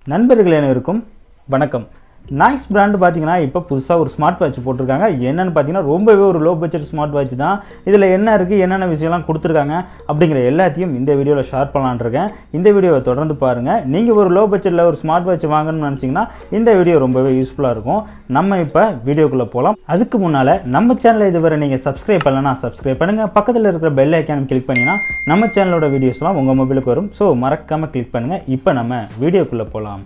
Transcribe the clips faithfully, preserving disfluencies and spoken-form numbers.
நண்பர்களே அனைவருக்கும் வணக்கம். நாய்ஸ் பிராண்ட் பார்த்தீங்கன்னா இப்போ புதுசாக ஒரு ஸ்மார்ட் வாட்ச் போட்டிருக்காங்க. என்னென்னு பார்த்தீங்கன்னா ரொம்பவே ஒரு லோ பட்ஜெட் ஸ்மார்ட் வாட்ச் தான். இதில் என்ன இருக்குது, என்னென்ன விஷயம்லாம் கொடுத்துருக்காங்க அப்படிங்கிற எல்லாத்தையும் இந்த வீடியோவில் ஷேர் பண்ணலான்னு இருக்கேன். இந்த வீடியோவை தொடர்ந்து பாருங்கள். நீங்கள் ஒரு லோ பட்ஜெட்டில் ஒரு ஸ்மார்ட் வாட்ச் வாங்கணும்னு நினச்சிங்கன்னா இந்த வீடியோ ரொம்பவே யூஸ்ஃபுல்லாக இருக்கும். நம்ம இப்போ வீடியோக்குள்ளே போகலாம். அதுக்கு முன்னால் நம்ம சேனலை இதுவரை நீங்கள் சப்ஸ்கிரைப் பண்ணலன்னா சப்ஸ்கிரைப் பண்ணுங்கள். பக்கத்தில் இருக்கிற பெல் ஐக்கான கிளிக் பண்ணிங்கன்னா நம்ம சேனலோட வீடியோஸ்லாம் உங்கள் மொபைலுக்கு வரும். ஸோ மறக்காமல் கிளிக் பண்ணுங்கள். இப்போ நம்ம வீடியோக்குள்ளே போகலாம்.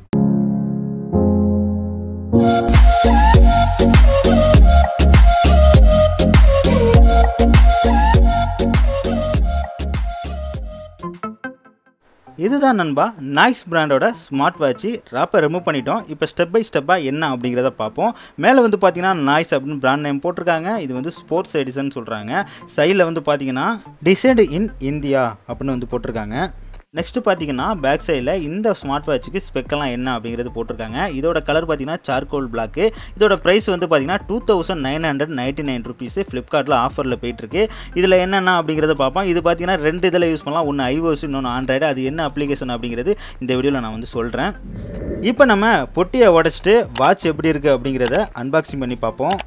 இதுதான் நண்பா நாய்ஸ் பிராண்டோட ஸ்மார்ட் வாட்ச். ராப்பை ரிமூவ் பண்ணிட்டோம். இப்போ ஸ்டெப் பை ஸ்டெப்பாக என்ன அப்படிங்கிறத பார்ப்போம். மேலே வந்து பார்த்தீங்கன்னா நாய்ஸ் அப்படின்னு பிராண்ட் நேம் போட்டிருக்காங்க. இது வந்து ஸ்போர்ட்ஸ் எடிஷன் சொல்கிறாங்க. சைடில் வந்து பார்த்தீங்கன்னா டிசைன்டு இன் இந்தியா அப்படின்னு வந்து போட்டிருக்காங்க. நெக்ஸ்ட்டு பார்த்தீங்கன்னா பேக் சைடில் இந்த ஸ்மார்ட் வாட்சுக்கு ஸ்பெக்கெல்லாம் என்ன அப்படிங்கிறது போட்டிருக்காங்க. இதோட கலர் பார்த்தீங்கன்னா சார்கோல் பிளாக்கு. இதோட ப்ரைஸ் வந்து பார்த்தீங்கன்னா two thousand nine hundred ninety nine rupees ஃப்ளிப்கார்ட்டில் ஆஃபரில் போயிட்டுருக்கு. இதில் என்னென்ன அப்படிங்கிறத பார்ப்போம். இது பார்த்தீங்கன்னா ரெண்டு இதில் யூஸ் பண்ணலாம். ஒன்று ஐஓஎஸ், இன்னொன்று ஆண்ட்ராய்டு. அது என்ன அப்ளிகேஷன் அப்படிங்கிறது இந்த வீடியோவில் நான் வந்து சொல்கிறேன். இப்போ நம்ம பொட்டியை உடச்சிட்டு வாட்ச் எப்படி இருக்குது அப்படிங்கிறத அன்பாக்சிங் பண்ணி பார்ப்போம்.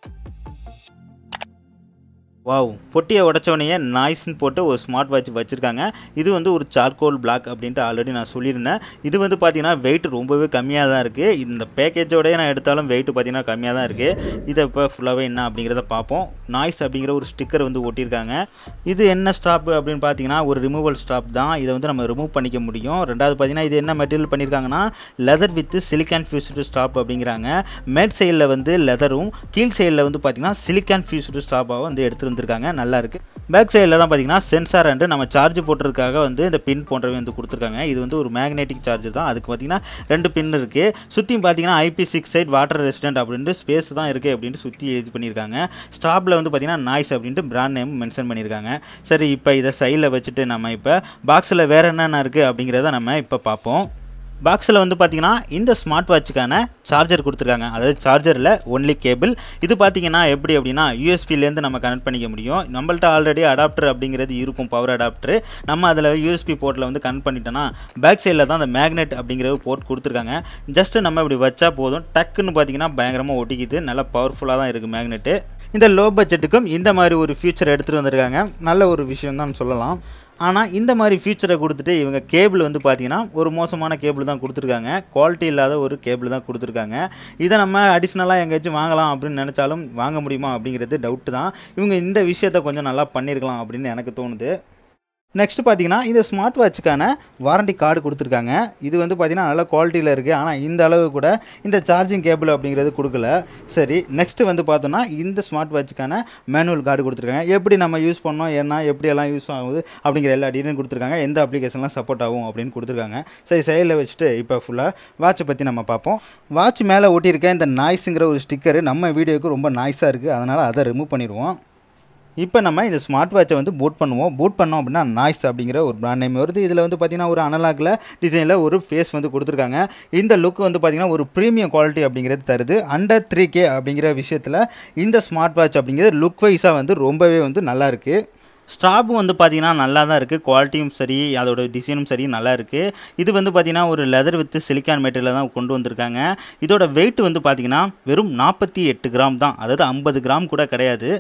வாவ், பொட்டியை உடச்சோடனே நாய்ஸ்ன்னு போட்டு ஒரு ஸ்மார்ட் வாட்ச் வச்சுருக்காங்க. இது வந்து ஒரு சார்கோல் பிளாக் அப்படின்ட்டு ஆல்ரெடி நான் சொல்லியிருந்தேன். இது வந்து பார்த்தீங்கன்னா வெயிட் ரொம்பவே கம்மியாக தான் இருக்குது. இந்த பேக்கேஜோடய நான் எடுத்தாலும் வெயிட் பார்த்தீங்கன்னா கம்மியாக தான் இருக்குது. இதை இப்போ ஃபுல்லாகவே என்ன அப்படிங்கிறத பார்ப்போம். நாய்ஸ் அப்படிங்கிற ஒரு ஸ்டிக்கர் வந்து ஒட்டியிருக்காங்க. இது என்ன ஸ்டாப் அப்படின்னு பார்த்தீங்கன்னா ஒரு ரிமூவல் ஸ்டாப் தான். இதை வந்து நம்ம ரிமூவ் பண்ணிக்க முடியும். ரெண்டாவது பார்த்தீங்கன்னா இது என்ன மெட்டீரியல் பண்ணியிருக்காங்கன்னா leather with silicone fused strap அப்படிங்கிறாங்க. மேட் சைடில் வந்து லெதரும் கீழ் சைடில் வந்து பார்த்தீங்கன்னா சிலிக்கான் ஃபியூஸ்டு ஸ்டாப்பாக வந்து எடுத்துருந்து இருக்காங்க. நல்லா இருக்கு. பேக் சைடில் தான் பார்த்தீங்கன்னா சென்சார் அண்ட் நம்ம சார்ஜ் போட்டுறதுக்காக வந்து இந்த பின் போன்றவை வந்து கொடுத்துருக்காங்க. இது வந்து ஒரு மேக்னெட்டிக் சார்ஜர் தான். அதுக்கு பார்த்தீங்கன்னா ரெண்டு பின் இருக்குது. சுற்றியும் பார்த்தீங்கன்னா ஐபி சிக்ஸ் சைட் வாட்டர் ரெசிஸ்டன்ட் அப்படின்ட்டு ஸ்பேஸ் தான் இருக்குது அப்படின்ட்டு சுற்றி எழுதி பண்ணியிருக்காங்க. ஸ்டாப்பில் வந்து பார்த்தீங்கன்னா நாய்ஸ் அப்படின்ட்டு பிராண்ட் நேம் மென்ஷன் பண்ணியிருக்காங்க. சரி, இப்போ இதை சைடில் வச்சுட்டு நம்ம இப்போ பாக்ஸில் வேறு என்னென்ன இருக்குது அப்படிங்கிறத நம்ம இப்போ பார்ப்போம். பாக்ஸில் வந்து பார்த்தீங்கன்னா இந்த ஸ்மார்ட் வாட்சுக்கான சார்ஜர் கொடுத்துருக்காங்க. அதாவது சார்ஜரில் ஒன்லி கேபிள். இது பார்த்தீங்கன்னா எப்படி அப்படின்னா யூஎஸ்பிலேருந்து நம்ம கனெக்ட் பண்ணிக்க முடியும். நம்மள்ட்ட ஆல்ரெடி அடாப்டர் அப்படிங்கிறது இருக்கும், பவர் அடாப்டர். நம்ம அதில் யூஎஸ்பி போர்ட்டில் வந்து கனெக்ட் பண்ணிட்டோன்னா பேக் சைடில் தான் அந்த மேக்னெட் அப்படிங்கிற போர்ட் கொடுத்துருக்காங்க. ஜஸ்ட்டு நம்ம இப்படி வச்சா போதும், டக்குன்னு பார்த்தீங்கன்னா பயங்கரமாக ஒட்டிக்கிது. நல்லா பவர்ஃபுல்லாக தான் இருக்குது மேக்னெட்டு. இந்த லோ பட்ஜெட்டுக்கும் இந்த மாதிரி ஒரு ஃபியூச்சர் எடுத்துகிட்டு வந்திருக்காங்க. நல்ல ஒரு விஷயம் தான் சொல்லலாம். ஆனால் இந்த மாதிரி ஃபியூச்சரை கொடுத்துட்டு இவங்க கேபிள் வந்து பார்த்தீங்கன்னா ஒரு மோசமான கேபிள் தான் கொடுத்துருக்காங்க. குவாலிட்டி இல்லாத ஒரு கேபிள் தான் கொடுத்துருக்காங்க. இதை நம்ம அடிஷ்னலாக எங்கேயாச்சும் வாங்கலாம் அப்படின்னு நினச்சாலும் வாங்க முடியுமா அப்படிங்கிறது டவுட்டு தான். இவங்க இந்த விஷயத்தை கொஞ்சம் நல்லா பண்ணியிருக்கலாம் அப்படின்னு எனக்கு தோணுது. நெக்ஸ்ட் பார்த்தீங்கன்னா இந்த ஸ்மார்ட் வாட்சுக்கான வாரண்டி கார்டு கொடுத்துருக்காங்க. இது வந்து பார்த்தீங்கன்னா நல்ல குவாலிட்டியில் இருக்குது. ஆனால் இந்த அளவு கூட இந்த சார்ஜிங் கேபிள் அப்படிங்கிறது கொடுக்கல. சரி, நெக்ஸ்ட்டு வந்து பார்த்தோன்னா இந்த ஸ்மார்ட் வாட்சுக்கான மேனுவல் கார்டு கொடுத்துருக்காங்க. எப்படி நம்ம யூஸ் பண்ணோம், என்ன எப்படியெல்லாம் யூஸ் ஆகுது அப்படிங்கிற எல்லா டீட்டெயிலும் கொடுத்துருக்காங்க. எந்த அப்ளிகேஷன்லாம் சப்போர்ட் ஆகும் அப்படின்னு கொடுத்துருக்காங்க. சரி, சைடில் வச்சுட்டு இப்போ ஃபுல்லாக வாட்சை பற்றி நம்ம பார்ப்போம். வாட்ச் மேலே ஒட்டியிருக்க இந்த நாய்ஸுங்கிற ஒரு ஸ்டிக்கரு நம்ம வீடியோவுக்கு ரொம்ப நாய்ஸாக இருக்குது. அதனால் அதை ரிமூவ் பண்ணிடுவோம். இப்போ நம்ம இந்த ஸ்மார்ட் வாட்சை வந்து பூட் பண்ணுவோம். பூட் பண்ணோம் அப்படின்னா நாய்ஸ் அப்படிங்கிற ஒரு பிராண்ட் நேம் வருது. இதில் வந்து பார்த்திங்கன்னா ஒரு அனலாகில் டிசைனில் ஒரு ஃபேஸ் வந்து கொடுத்துருக்காங்க. இந்த லுக் வந்து பார்த்திங்கன்னா ஒரு ப்ரீமியம் குவாலிட்டி அப்படிங்கிறது தருது. அண்டர் த்ரீ கே அப்படிங்கிற விஷயத்தில் இந்த ஸ்மார்ட் வாட்ச் அப்படிங்கிறது லுக் வைஸாக வந்து ரொம்பவே வந்து நல்லாயிருக்கு. ஸ்ட்ராப்பும் வந்து பார்த்திங்கன்னா நல்லா தான் இருக்குது. குவாலிட்டியும் சரி, அதோட டிசைனும் சரி நல்லா இருக்குது. இது வந்து பார்த்திங்கன்னா ஒரு லெதர் வித் சிலிக்கான் மெட்டீரியல் தான் கொண்டு வந்திருக்காங்க. இதோட வெயிட் வந்து பார்த்திங்கன்னா வெறும் நாற்பத்தி எட்டு கிராம் தான். அதாவது ஐம்பது கிராம் கூட கிடையாது.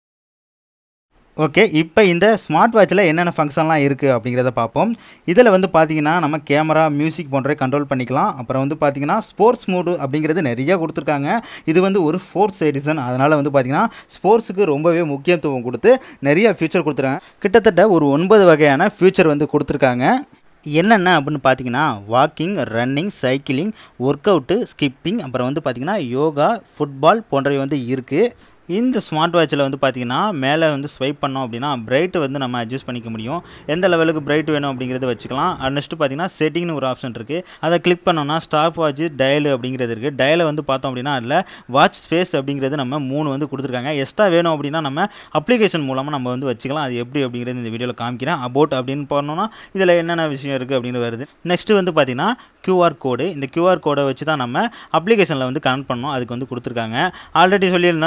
ஓகே, இப்போ இந்த ஸ்மார்ட் வாட்சில் என்னென்ன ஃபங்க்ஷன்லாம் இருக்குது அப்படிங்கிறத பார்ப்போம். இதில் வந்து பார்த்திங்கன்னா நம்ம கேமரா, மியூசிக் போன்றவை கண்ட்ரோல் பண்ணிக்கலாம். அப்புறம் வந்து பார்த்திங்கன்னா ஸ்போர்ட்ஸ் மோடு அப்படிங்கிறது நிறையா கொடுத்துருக்காங்க. இது வந்து ஒரு ஃபோர்ஸ் எடிஷன். அதனால் வந்து பார்த்திங்கன்னா ஸ்போர்ட்ஸுக்கு ரொம்பவே முக்கியத்துவம் கொடுத்து நிறைய ஃபியூச்சர் கொடுத்துருக்காங்க. கிட்டத்தட்ட ஒரு ஒன்பது வகையான ஃபியூச்சர் வந்து கொடுத்துருக்காங்க. என்னென்ன அப்படின்னு பார்த்தீங்கன்னா walking, running, cycling, workout, skipping, அப்புறம் வந்து பார்த்திங்கன்னா யோகா, ஃபுட்பால் போன்றவை வந்து இருக்குது. இந்த ஸ்மார்ட் வாட்சில் வந்து பார்த்திங்கன்னா மேலே வந்து ஸ்வைப் பண்ணோம் அப்படின்னா பிரைட்டு வந்து நம்ம அட்ஜஸ்ட் பண்ணிக்க முடியும். எந்த லெவலுக்கு பிரைட் வேணும் அப்படிங்கிறத வச்சுக்கலாம். நெக்ஸ்ட்டு பார்த்திங்கன்னா செட்டிங்னு ஒரு ஆப்ஷன் இருக்குது. அதை கிளிக் பண்ணோன்னா ஸ்டாப் வாட்ச், டயலு அப்படிங்கிறது இருக்குது. டயலை வந்து பார்த்தோம் அப்படின்னா அதில் வாட்ச் ஸ்பேஸ் அப்படிங்கிறது நம்ம மூணு வந்து கொடுத்துருக்காங்க. எக்ஸ்ட்ரா வேணும் அப்படின்னா நம்ம அப்ளிகேஷன் மூலமாக நம்ம வந்து வச்சுக்கலாம். அது எப்படி அப்படிங்கிறது இந்த வீடியோவில் காமிக்கிறேன். அபவுட் அப்படின்னு போனோன்னா இதில் என்னென்ன விஷயம் இருக்குது அப்படின்னு வருது. நெக்ஸ்ட்டு வந்து பார்த்திங்கன்னா கியூஆர் கோடு. இந்த கியூஆர் கோடை வச்சு தான் நம்ம அப்ளிகேஷனில் வந்து கனெக்ட் பண்ணோம். அதுக்கு வந்து கொடுத்துருக்காங்க. ஆல்ரெடி சொல்லியிருந்தா ஸ்ட்ராப்பை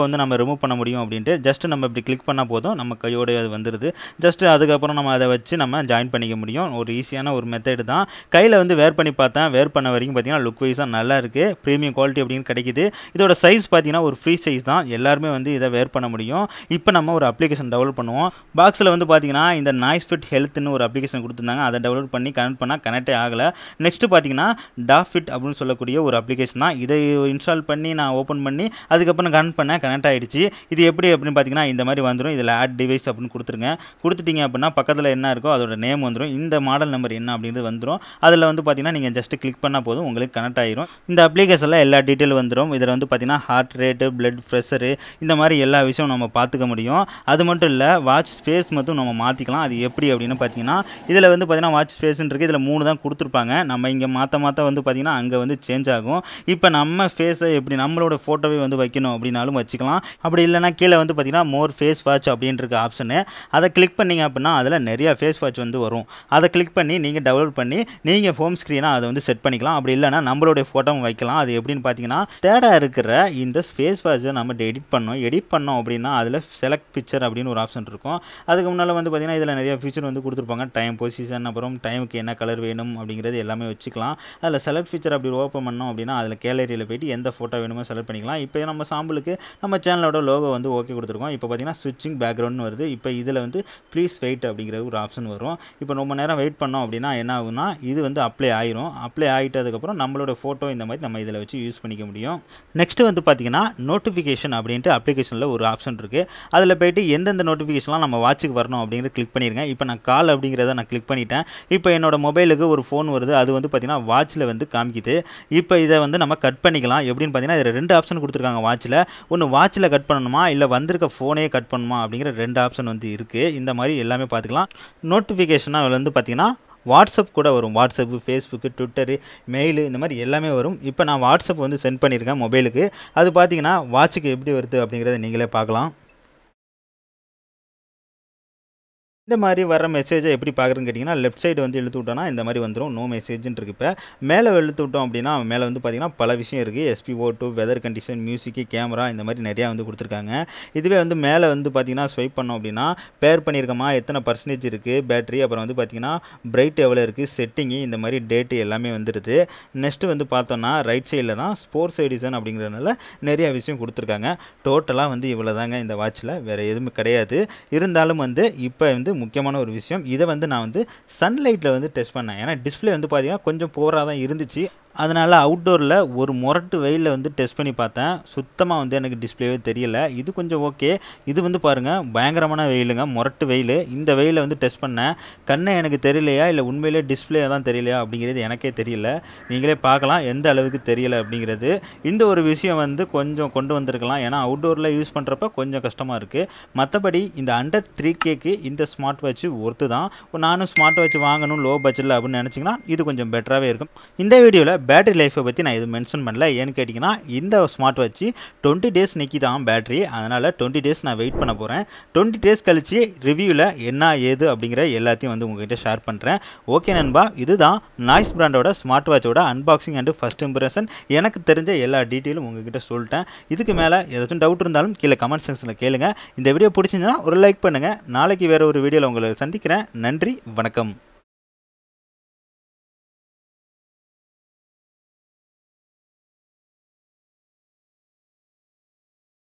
வந்து நம்ம ரிமூவ் பண்ண முடியும் அப்படின்ட்டு ஜஸ்ட் நம்ம இப்படி கிளிக் பண்ணால் போதும் நம்ம கையோட அது வந்துடுது. ஜஸ்ட் அதுக்கப்புறம் நம்ம அதை வச்சு நம்ம ஜாயின் பண்ணிக்க முடியும். ஒரு ஈஸியான ஒரு மெத்தட் தான். கையில் வந்து வேர் பண்ணி பார்த்தேன். வேர் பண்ண வரைக்கும் பார்த்தீங்கன்னா லுக் வைஸாக நல்லா இருக்குது. ப்ரீமியம் குவாலிட்டி அப்படின்னு கிடைக்குது. இதோட சைஸ் பார்த்தீங்கன்னா ஒரு ஃப்ரீ சைஸ் தான். எல்லாருமே வந்து இதை வேர் பண்ண முடியும். இப்போ நம்ம ஒரு அப்ளிகேஷன் டெவலப் பண்ணுவோம். பாக்ஸில் வந்து பார்த்தீங்கன்னா இந்த NoiseFit ஹெல்த்னு ஒரு அப்ளிகேஷன் கொடுத்துருந்தாங்க. அதை டெவலப் பண்ணி கனெக்ட் பண்ணால் கனெக்டே ஆகலை. நெக்ஸ்ட்டு பார்த்தீங்கன்னா டாஃபிட் அப்படின்னு சொல்லக்கூடிய ஒரு அப்ளிகேஷன் தான். இதை இன்ஸ்டால் பண்ணி நான் ஓப்பன் பண்ணி அதுக்கப்புறம் கனெக்ட் பண்ண கனெக்ட் ஆகிடுச்சு. இது எப்படி அப்படின்னு பார்த்தீங்கன்னா இந்த மாதிரி வந்துடும். இதில் ஆட் டிவைஸ் அப்படின்னு கொடுத்துருங்க. கொடுத்துட்டீங்க அப்படின்னா பக்கத்தில் என்ன இருக்கோ அதோட நேம் வந்துடும். இந்த மாடல் நம்பர் என்ன அப்படின்றது வந்துடும். அதில் வந்து பார்த்தீங்கன்னா நீங்கள் ஜஸ்ட் கிளிக் பண்ணால் போதும் உங்களுக்கு கனெக்ட் ஆகிரும். இந்த அப்ளிகேஷனில் எல்லா டீட்டெயில் வந்துடும். இதில் வந்து பார்த்தீங்கன்னா ஹார்ட் ரேட்டு, பிளட் ப்ரெஷரு, இந்த மாதிரி எல்லா விஷயம் நம்ம பார்த்துக்க முடியும். அது மட்டும் இல்லை வாட்ச் ஸ்பேஸ் மட்டும் நம்ம மாற்றிக்கலாம். அது எப்படி அப்படின்னு பார்த்தீங்கன்னா இதில் வந்து பார்த்தீங்கன்னா வாட்ச் ஸ்பேஸ்ன்னு இருக்குது. இதில் மூணு தான் கொடுத்துருப்பாங்க. நம்ம இங்கே மாற்ற மாற்ற வந்து பார்த்தீங்கன்னா அங்கே வந்து சேஞ்ச் ஆகும். இப்போ நம்ம ஃபேஸை எப்படி நம்மளோட ஃபோட்டோவை வந்து வைக்கணும் அப்படின்னாலும் வச்சுக்கலாம். அப்படி இல்லைனா கீழே வந்து பார்த்தீங்கன்னா மோர் ஃபேஸ் வாட்ச் அப்படின்ற ஆப்ஷனு, அதை கிளிக் பண்ணிங்க அப்படின்னா அதில் நிறையா ஃபேஸ் வாட்ச் வந்து வரும். அதை கிளிக் பண்ணி நீங்கள் டெவலப் பண்ணி நீங்கள் ஹோம் ஸ்க்ரீனாக அதை வந்து செட் பண்ணிக்கலாம். அப்படி இல்லைனா நம்மளுடைய ஃபோட்டோவும் வைக்கலாம். அது எப்படின்னு பார்த்தீங்கன்னா தேர்டாக இருக்கிற இந்த ஃபேஸ் வாட்சை நம்ம எடிட் பண்ணோம் எடிட் பண்ணோம் அப்படின்னா அதில் செலக்ட் பிக்சர் அப்படின்னு ஒரு ஆப்ஷன் இருக்கும். அதுக்கு முன்னால் வந்து பார்த்தீங்கன்னா இதில் நிறைய ஃபீச்சர் வந்து கொடுத்துருப்பாங்க. டைம், பொசிஷன், அப்புறம் டைமுக்கு என்ன கலர் வேணும் அப்படிங்கிறது எல்லாமே வச்சுக்கலாம். அதில் செலக்ட் ஃபீச்சர் அப்படி ஓப்பன் பண்ணோம் அப்படின்னா அதில் கேலரியில் போய்ட்டு எந்த ஃபோட்டோ வேணுமோ செலக்ட் பண்ணிக்கலாம். இப்போ நம்ம சாம்பிளுக்கு நம்ம சேனலோட லோகோ வந்து ஓகே கொடுத்துருக்கோம். இப்போ பார்த்தீங்கன்னா ஸ்விட்சிங் பேக்ரவுண்ட் வருது. இப்போ இதில் வந்து ப்ளீஸ் வெயிட் அப்படிங்கிற ஒரு ஆப்ஷன் வரும். இப்போ ரொம்ப நேரம் வெயிட் பண்ணோம் அப்படின்னா என்ன ஆகும்னா இது வந்து அப்ளை ஆயிரும். அப்ளை ஆகிட்டதுக்கப்புறம் நம்மளோட ஃபோட்டோ இந்த மாதிரி நம்ம இதில் வச்சு யூஸ் பண்ணிக்க முடியும். நெக்ஸ்ட் வந்து பார்த்தீங்கன்னா நோட்டிஃபிகேஷன் அப்படின்ட்டு அப்ளிகேஷனில் ஒரு ஆப்ஷன் இருக்குது. அதில் போய்ட்டு எந்தெந்த நோட்டிஃபிகேஷன்லாம் நம்ம வாட்சுக்கு வரணும் அப்படிங்கிறது கிளிக் பண்ணிடுங்க. இப்போ நான் கால் அப்படிங்கிறத நான் கிளிக் பண்ணிட்டேன். இப்போ என்னோட மொபைலுக்கு ஒரு ஃபோன் வருது. அது வந்து பார்த்தீங்கன்னா வாட்சில் வந்து காமிக்குது. இப்போ இதை வந்து நம்ம கட் பண்ணிக்கலாம். எப்படின்னு பார்த்தீங்கன்னா இதில் ரெண்டு ஆப்ஷன் கொடுத்துருக்காங்க வாட்சில். ஒன்று வாட்சில் கட் பண்ணணுமா இல்லை வந்திருக்க ஃபோனே கட் பண்ணணுமா அப்படிங்கிற ரெண்டு ஆப்ஷன் வந்து இருக்குது. இந்த மாதிரி எல்லாமே பார்த்துக்கலாம். நோட்டிஃபிகேஷனாக வந்து பார்த்தீங்கன்னா வாட்ஸ்அப் கூட வரும். வாட்ஸ்அப்பு, ஃபேஸ்புக்கு, ட்விட்டரு, மெயிலு, இந்த மாதிரி எல்லாமே வரும். இப்போ நான் வாட்ஸ்அப் வந்து சென்ட் பண்ணியிருக்கேன் மொபைலுக்கு. அது பார்த்தீங்கன்னா வாட்சுக்கு எப்படி வருது அப்படிங்கிறத நீங்களே பார்க்கலாம். இந்த மாதிரி வர மெசேஜை எப்படி பார்க்குறதுன்னு கேட்டிங்கன்னா லெஃப்ட் சைடு வந்து இழுத்து விட்டோன்னா இந்த மாதிரி வந்துடும். நோ மெசேஜ்ன்னு இருக்குது. இப்போ மேலே இழுத்து விட்டோம் அப்படின்னா மேலே வந்து பார்த்திங்கன்னா பல விஷயம் இருக்குது. SPO two, weather condition, music, camera, இந்த மாதிரி நிறையா வந்து கொடுத்துருக்காங்க. இதுவே வந்து மேலே வந்து பார்த்திங்கன்னா ஸ்வைப் பண்ணோம் அப்படின்னா பேர் பண்ணியிருக்கோமா, எத்தனை பர்சன்டேஜ் இருக்குது பேட்டரி, அப்புறம் வந்து பார்த்திங்கன்னா பிரைட் எவ்வளோ இருக்குது, செட்டிங்கு, இந்த மாதிரி டேட்டு எல்லாமே வந்துடுது. நெக்ஸ்ட்டு வந்து பார்த்தோன்னா ரைட் சைடில் தான் ஸ்போர்ட்ஸ் எடிஷன் அப்படிங்கிறதுனால நிறையா விஷயம் கொடுத்துருக்காங்க. டோட்டலாக வந்து இவ்வளோ தாங்க இந்த வாட்சில், வேறு எதுவுமே கிடையாது. இருந்தாலும் வந்து இப்போ வந்து முக்கியமான ஒரு விஷயம், இதை வந்து நான் வந்து சன்லைட்டில் வந்து டெஸ்ட் பண்ணேன். ஏன்னா டிஸ்பிளே வந்து பார்த்தீங்கன்னா கொஞ்சம் போராக தான் இருந்துச்சு. அதனால் அவுட்டோரில் ஒரு முரட்டு வெயிலில் வந்து டெஸ்ட் பண்ணி பார்த்தேன். சுத்தமாக வந்து எனக்கு டிஸ்பிளேவே தெரியலை. இது கொஞ்சம் ஓகே. இது வந்து பாருங்கள் பயங்கரமான வெயிலுங்க, முரட்டு வெயில். இந்த வெயிலில் வந்து டெஸ்ட் பண்ணேன். கண்ணை எனக்கு தெரியலையா இல்லை உண்மையிலே டிஸ்பிளே தான் தெரியலையா அப்படிங்கிறது எனக்கே தெரியல. நீங்களே பார்க்கலாம் எந்த அளவுக்கு தெரியலை அப்படிங்கிறது. இந்த ஒரு விஷயம் வந்து கொஞ்சம் கொண்டு வந்திருக்கலாம். ஏன்னா அவுட்டோரில் யூஸ் பண்ணுறப்ப கொஞ்சம் கஷ்டமாக இருக்குது. மற்றபடி இந்த அண்டர் த்ரீ கேக்கு இந்த ஸ்மார்ட் வாட்ச் ஒர்த்து தான். நானும் ஸ்மார்ட் வாட்ச் வாங்கணும் லோ பட்ஜெட்டில் அப்படின்னு நினச்சிங்கன்னா இது கொஞ்சம் பெட்டராகவே இருக்கும். இந்த வீடியோவில் பேட்டரி லைஃப்பை பற்றி நான் எதுவும் மென்ஷன் பண்ணல. ஏன்னு கேட்டிங்கன்னா இந்த ஸ்மார்ட் வாட்ச் டுவெண்ட்டி டேஸ் நிற்கி தான் பேட்டரி. அதனால் டுவெண்ட்டி டேஸ் நான் வெயிட் பண்ண போகிறேன். டுவெண்ட்டி டேஸ் கழிச்சு ரிவ்யூவில் என்ன ஏது அப்படிங்கிற எல்லாத்தையும் வந்து உங்கள்கிட்ட ஷேர் பண்ணுறேன். ஓகே நண்பா, இதுதான் நாய்ஸ் பிராண்டோட ஸ்மார்ட் வாட்சோட அன்பாக்சிங் அண்ட் ஃபஸ்ட் இம்ப்ரெஷன். எனக்கு தெரிஞ்ச எல்லா டீட்டெயிலும் உங்கள்கிட்ட சொல்லிட்டேன். இதுக்கு மேலே ஏதாச்சும் டவுட் இருந்தாலும் கீழே கமெண்ட் செக்ஷனில் கேளுங்க. இந்த வீடியோ பிடிச்சிருந்துன்னா ஒரு லைக் பண்ணுங்கள். நாளைக்கு வேறு ஒரு வீடியோவில் உங்களை சந்திக்கிறேன். நன்றி, வணக்கம்.